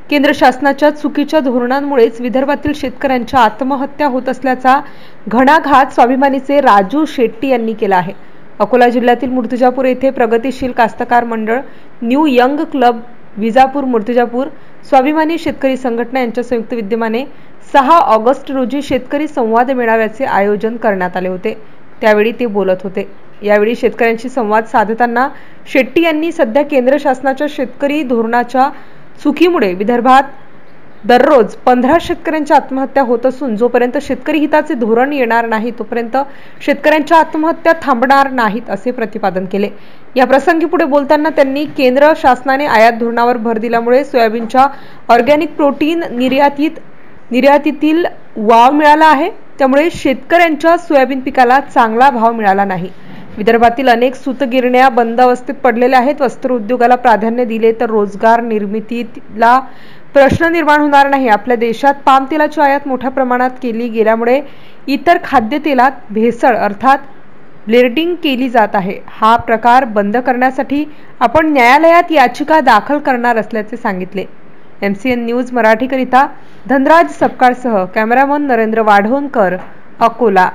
केंद्र शासनाच्या चुकीच्या धोरणांमुळेच विदर्भातील शेतकऱ्यांच्या आत्महत्या होत असल्याचा घणाघात स्वाभिमानीचे राजू शेट्टी यांनी केला आहे। अकोला जिल्ह्यातील मूर्तिजापूर येथे प्रगतिशील कास्तकार मंडळ, new young club Vijapur Murtizapur, स्वाभिमानी शेतकरी संघटना यांच्या संयुक्त विद्यमाने 6 ऑगस्ट रोजी शेतकरी संवाद मेळाव्याचे आयोजन करण्यात आले होते। त्यावेळी ते बोलत होते। यावेळी शेतकऱ्यांशी संवाद साधताना शेट्टी यांनी सध्या केंद्र शासनाच्या शेतकरी धोरणाच्या चुकीमुळे विदर्भात दररोज 15 शेतकऱ्यांच्या आत्महत्या होत असून जोपर्यंत शेतकरी हिताचे धोरण येणार नाही तोपर्यंत शेतकऱ्यांच्या आत्महत्या थांबणार नाहीत असे प्रतिपादन केले। या प्रसंगी पुढे बोलताना त्यांनी केंद्र शासनाने आयात धोरणावर भर दिल्यामुळे सोयाबीनच्या ऑर्गॅनिक प्रोटीन निर्यातीतील वाव मिळाला आहे, त्यामुळे शेतकऱ्यांच्या सोयाबीन पिकाला चांगला भाव मिळाला नाही। विदर्भातील अनेक सूतगिरण्या बंद अवस्थेत पडलेल्या आहेत। वस्त्र उद्योगाला प्राधान्य दिले तर रोजगार निर्मितीला प्रश्न निर्माण होणार नाही। आपल्या देशात पाम तेलाची आयात मोठ्या प्रमाणात केली गेल्यामुळे इतर खाद्यतेलात भेसळ अर्थात ब्लेंडिंग केली जात आहे। हा प्रकार बंद करण्यासाठी आपण न्यायालयात याचिका दाखल करणार असल्याचे सांगितले। MCN न्यूज मराठीकरिता धनराज सपकाळसह कॅमेरामन नरेंद्र वाढवणकर, अकोला।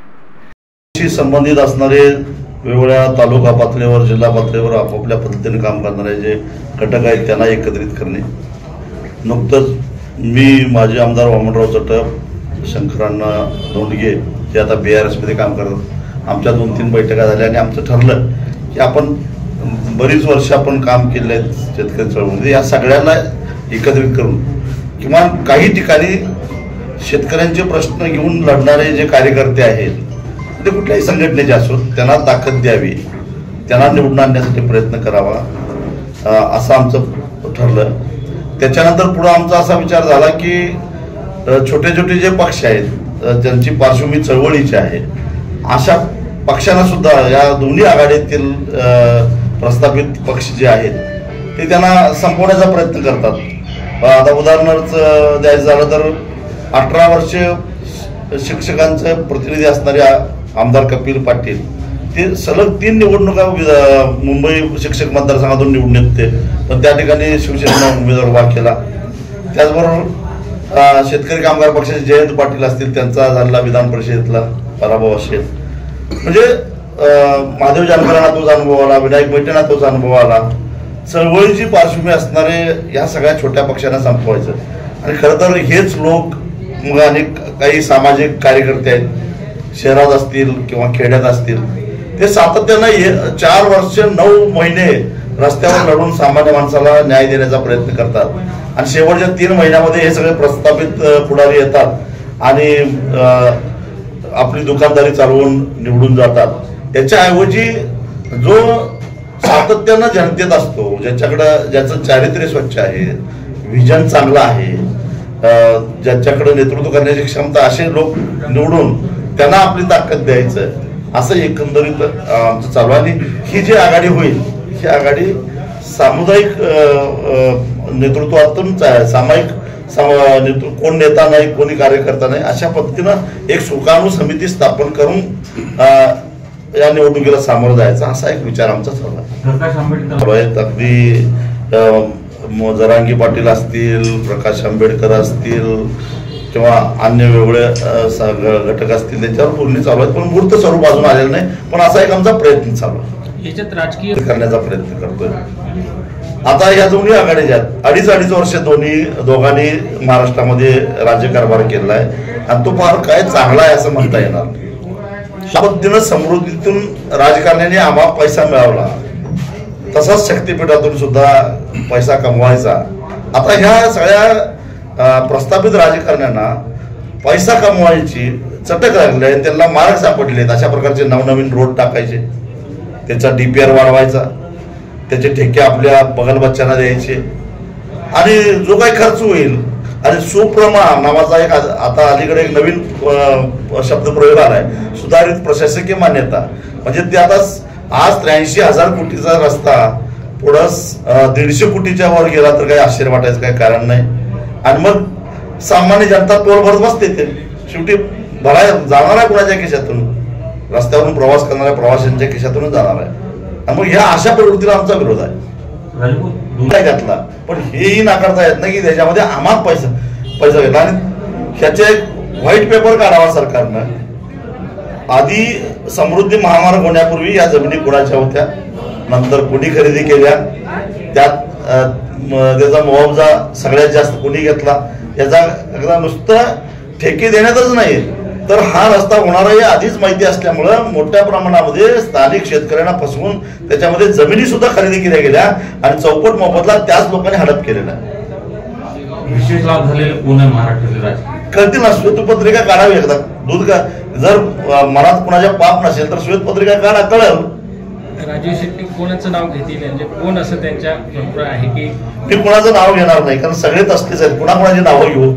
संबंधित असणारे वेगवेगळ्या तालुका पातळीवर, जिल्हा पातळीवर आपापल्या पद्धतीने काम करणारे जे घटक आहेत त्यांना एकत्रित करणे। नुकतंच मी माजी आमदार वामनराव चटप, शंकरांना धोंडगे जे आता BRS मध्ये काम करतात, आमच्या 2-3 बैठका झाल्या आणि आमचं ठरलं की आपण बरीच वर्ष आपण काम केले आहेत शेतकरी चळवळीमध्ये, या सगळ्यांना एकत्रित करून किमान काही ठिकाणी शेतकऱ्यांचे प्रश्न घेऊन लढणारे जे कार्यकर्ते आहेत ते कुठल्याही संघटनेचे असोत त्यांना ताकद द्यावी, त्यांना निवडून आणण्यासाठी प्रयत्न करावा असं आमचं ठरलं। त्याच्यानंतर पुढे आमचा असा विचार झाला की छोटे छोटे जे पक्ष आहेत ज्यांची पार्श्वभूमी चळवळीची आहे अशा पक्षांना सुद्धा या दोन्ही आघाडीतील प्रस्थापित पक्ष जे आहेत ते त्यांना संपवण्याचा प्रयत्न करतात। आता उदाहरणार्थ द्यायचं झालं तर 18 वर्ष शिक्षकांचे प्रतिनिधी असणारे आमदार कपिल पाटील ते सलग 3 निवडणुका मुंबई शिक्षक मतदारसंघातून निवडून येते, पण त्या ठिकाणी शिवसेनेने उमेदवार उभा केला। त्याचबरोबर शेतकरी कामगार पक्षाचे जयंत पाटील असतील, त्यांचा झालेला विधान परिषदेतला पराभव असेल, म्हणजे महादेव जानकरांना तोच अनुभव आला, विनायक मेटेंना तोच अनुभव आला। चळवळीची पार्श्वभूमी असणारे या सगळ्या छोट्या पक्षांना संपवायचं आणि खरं तर हेच लोक मग अनेक काही सामाजिक कार्यकर्ते आहेत, शहरात असतील किंवा खेड्यात असतील, ते सातत्यानं 4 वर्ष 9 महिने रस्त्यावर लढून सामान्य माणसाला न्याय देण्याचा प्रयत्न करतात आणि शेवटच्या 3 महिन्यामध्ये हे सगळे प्रस्थापित पुढारी येतात आणि आपली दुकानदारी चालवून निवडून जातात। त्याच्याऐवजी जो सातत्यानं जनतेत असतो, ज्याचं चारित्र्य स्वच्छ आहे, विजन चांगलं आहे, ज्याच्याकडे नेतृत्व करण्याची क्षमता, असे लोक निवडून त्यांना आपली ताकद द्यायचं असं एकंदरीत आमचं चालू आहे। आणि ही जी आघाडी होईल ही आघाडी सामुदायिक नेतृत्वातून सामायिक कोण नेता नाही, कोणी कार्यकर्ता नाही, अशा पद्धतीनं एक सुकाणू समिती स्थापन करून या निवडणुकीला सामोरं जायचा असा एक विचार आमचा चालू आहे। अगदी जरांगी पाटील असतील, प्रकाश आंबेडकर असतील किंवा अन्य वेगवेगळे घटक असतील त्यांच्यावर बोलणी चालू आहेत, पण मूर्त स्वरूप अजून आलेलं नाही, पण असा एक आमचा प्रयत्न चालू आहे, याच्यात राजकीय करण्याचा प्रयत्न करतोय। आता या दोन्ही आघाडीच्या 2.5 वर्ष दोघांनी महाराष्ट्रामध्ये राज्यकारभार केला आहे आणि तो फार काय चांगला आहे असं म्हणता येणार नाही। पद्धतीनं समृद्धीतून राजकारण्याने आम्हाला पैसा मिळवला, तसाच शक्तीपीठातून सुद्धा पैसा कमवायचा। आता ह्या सगळ्या प्रस्थापित राजकारण्यांना पैसा कमवायची चटक लागली आहे, त्यांना मार्ग सापडले, अशा प्रकारचे नवनवीन रोड टाकायचे, त्याचा DPR वाढवायचा, त्याचे ठेके आपल्या बगल बच्च्यांना द्यायचे आणि जो काही खर्च होईल आणि सुप्रमा नावाचा एक आता अलीकडे एक नवीन शब्दप्रयोग आलाय, सुधारित प्रशासकीय मान्यता, म्हणजे ते आता आज 83,000 कोटीचा रस्ता पुढं 150 कोटीच्या वर गेला तर काही आश्चर्य वाटायचं काही कारण नाही। आणि मग सामान्य जनता तोल भरत बसते, ते शेवटी जाणार आहे कुणाच्या खिशातून, रस्त्यावरून प्रवास करणाऱ्या प्रवाशांच्या खिशातूनच जाणार आहे। आणि मग ह्या अशा प्रवृत्तीला आमचा विरोध आहे। काय घातला, पण हेही नाकारता येत नाही की त्याच्यामध्ये आम्हाला पैसा घेतला. आणि ह्याचे व्हाईट पेपर काढावा सरकारनं. आधी समृद्धी महामार्ग होण्यापूर्वी या जमिनी कुणाच्या होत्या, नंतर कुणी खरेदी केल्या, त्याचा मुआवजा सगळ्यात जास्त कुणी घेतला, याचा नुसतं ठेके देण्यातच नाही तर हा रस्ता होणार आहे आधीच माहिती असल्यामुळं मोठ्या प्रमाणामध्ये स्थानिक शेतकऱ्यांना फसवून त्याच्यामध्ये जमिनी सुद्धा खरेदी केल्या गेल्या आणि चौपट मोबदला त्याच लोकांनी हडप केलेला. विशेष लाभ झालेले कोण आहे महाराष्ट्रातील राजकीय कळतील ना. श्वेतपत्रिका काढावी एकदा. दूध का जर मनात कुणाच्या पाप नसेल तर श्वेतपत्रिका काढा, कळेल. राजू शेट्टी कोणाचं नाव घेतील, म्हणजे कोण असं त्यांच्या भरपूर आहे की मी कुणाचं नाव घेणार नाही, कारण सगळे तसलेच आहेत. कुणाकुणाची नावं घेऊ.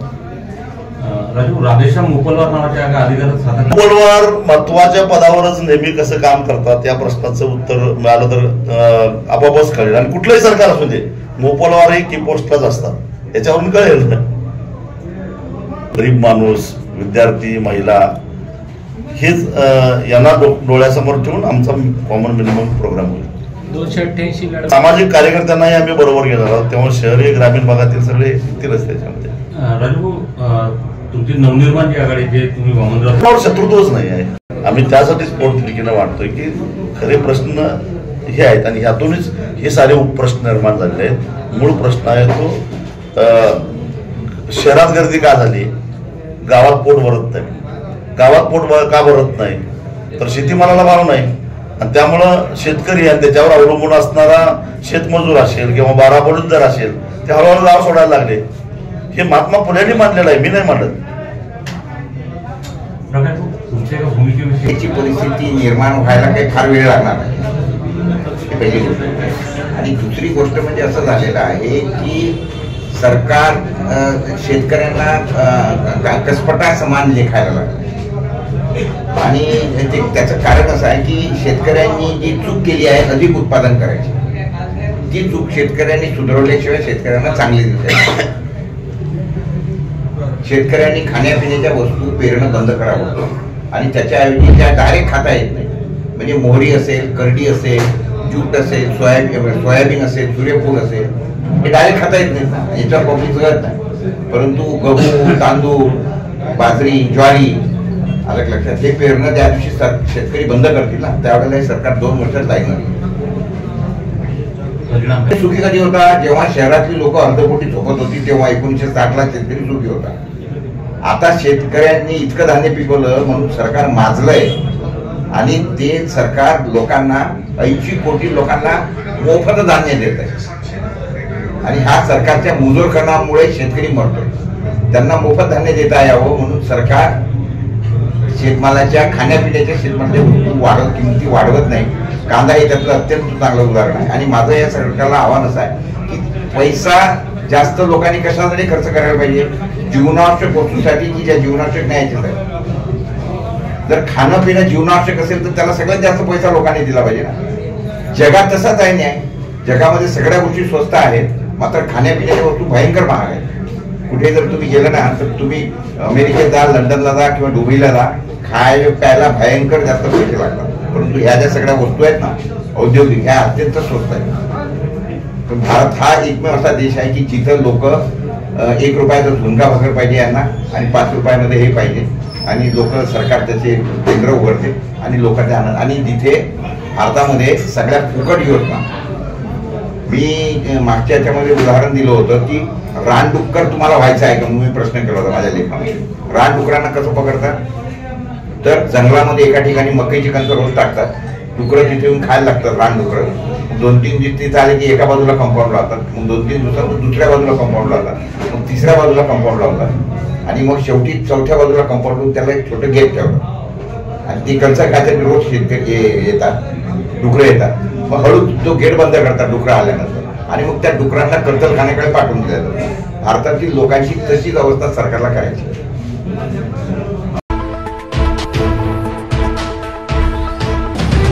राजू, राधेश्याम मोपलवार नावाच्या अधिकारात मोपलवार महत्वाच्या पदावरच नेहमी कसं काम करतात या प्रश्नाचं उत्तर मिळालं तर आपोआपच कळेल. आणि कुठलंही सरकार असू दे, मोपलवार हे की पोस्टलाच असतात, याच्यावरून कळेल. गरीब माणूस, विद्यार्थी, महिला हेच यांना डोळ्यासमोर ठेवून आमचा कॉमन मिनिमम प्रोग्राम होईल. 288 लढत. सामाजिक कार्यकर्त्यांनाही आम्ही बरोबर घेणार आहोत, तेव्हा शहरी ग्रामीण भागातील सगळे येतीलच त्याच्यामध्ये. राजू, तुमची नवनिर्माणची आघाडी जे तुम्ही वामनराव शत्रुत्वच नाही आहे. आम्ही त्यासाठीच पोटतिडकीनं वाटतोय की खरे प्रश्न हे आहेत आणि ह्यातूनच हे सारे उपप्रश्न निर्माण झालेले आहेत. मूळ प्रश्न आहे तो शहरात गर्दी का झाली, गावात पोट भरत नाही. गावात पोट का भरत नाही तर शेतीमालाला भाव नाही आणि त्यामुळं शेतकरी आणि त्याच्यावर अवलंबून असणारा शेतमजूर असेल किंवा बारा बलुतदार असेल ते हळूहळू गाव सोडायला लागले. हे महात्मा फुलेंनी मांडलेलं आहे, मी नाही मांडत. त्याची परिस्थिती निर्माण व्हायला काही फार वेळ लागणार नाही, पहिली गोष्ट. आणि दुसरी गोष्ट म्हणजे असं झालेलं आहे की सरकार शेतकऱ्यांना कसपटा समान लेखायला लागलं आणि त्याचं कारण असं आहे की शेतकऱ्यांनी जी चूक केली आहे अधिक उत्पादन करायची, ती चूक शेतकऱ्यांनी सुधारल्याशिवाय शेतकऱ्यांना चांगली दिसते. शेतकऱ्यांनी खाण्यापिण्याच्या वस्तू पेरणं बंद करावं आणि त्याच्याऐवजी त्या डायरेक्ट खाता येत नाही. म्हणजे मोहरी असेल, करडी असेल, जूट असेल, सोयाबीन असेल, सूर्यफूल असेल, हे डायरेक्ट खाता येत नाही, याच्यावर पब्लिक जगत नाही. परंतु गहू, तांदूळ, बाजरी, ज्वारी आलं लक्षात, हे पेरणं त्या दिवशी शेतकरी बंद करतील ना, त्यावेळेला हे सरकार 2 वर्षात लागणार. सुखी कधी होता, जेव्हा शहरातली लोक अर्धपोटी झोपत होती तेव्हा 1960ला शेतकरी सुखी होता. आता शेतकऱ्यांनी इतकं धान्य पिकवलं म्हणून सरकार माजलंय आणि ते सरकार लोकांना 80 कोटी लोकांना मोफत धान्य देत आहे आणि ह्या सरकारच्या मुजोरखणामुळे शेतकरी मरतोय. त्यांना मोफत धान्य देता यावं म्हणून सरकार शेतमालाच्या खाण्यापिण्याच्या शेतमालाच्या किमती वाढवत नाही. कांदा हे त्यातलं अत्यंत चांगलं उदाहरण आहे. आणि माझं या सरकारला आव्हान असं आहे की पैसा जास्त लोकांनी कशासाठी खर्च करायला पाहिजे, जीवनावश्यक वस्तूसाठी की ज्या जीवनावश्यक नाही याच्यासाठी. जर खाणं पिणं जीवनावश्यक असेल तर त्याला सगळ्यात जास्त पैसा लोकांनी दिला पाहिजे ना. जगात तसाच आहे न्याय. जगामध्ये सगळ्या गोष्टी स्वस्त आहेत, मात्र खाण्यापिण्याच्या वस्तू भयंकर महाग आहेत. कुठे जर तुम्ही गेलं ना तर तुम्ही अमेरिकेत जा, लंडनला जा किंवा दुबईला जा, खायला प्यायला भयंकर जास्त पैसे लागतात. परंतु ह्या ज्या सगळ्या वस्तू आहेत ना औद्योगिक, ह्या अत्यंत स्वस्त आहेत. पण भारत हा एकमेव असा देश आहे की जिथं लोक 1 रुपयाचा झुणका भाकर पाहिजे यांना आणि 5 रुपयामध्ये हे पाहिजे आणि लोक सरकार त्याचे केंद्र उघडते आणि लोकांचा आनंद. आणि जिथे भारतामध्ये सगळ्या फुकट योजना, मी मागच्या याच्यामध्ये उदाहरण दिलं होतं की रानडुक्कर तुम्हाला व्हायचं आहे का, मी प्रश्न केला होता माझ्या लेखामध्ये. रानडुकरांना कसं पकडतात तर जंगलामध्ये एका ठिकाणी मकईची कणसं रोज टाकतात, डुकरं तिथे येऊन खायला लागतात. रानडुकरं 2-3 दिवस तिथे आले की एका बाजूला कंपाऊंड लावतात, मग 2-3 दिवसात दुसऱ्या बाजूला कंपाऊंड लावतात, मग तिसऱ्या बाजूला कंपाऊंड लावतात आणि मग शेवटी 4थ्या बाजूला कंपाऊंड त्याला एक छोटं गेट ठेवतात आणि ती कणसं काहीतरी रोज शेतकरी येतात, डुकरं येतात. मग हळू तो गेट बंद करतात डुकरं आल्यानंतर आणि मग त्या डुकरांना कत्तलखान्याकडे पाठवून दिलं जातं. भारतातील लोकांची तशीच अवस्था सरकारला करायची.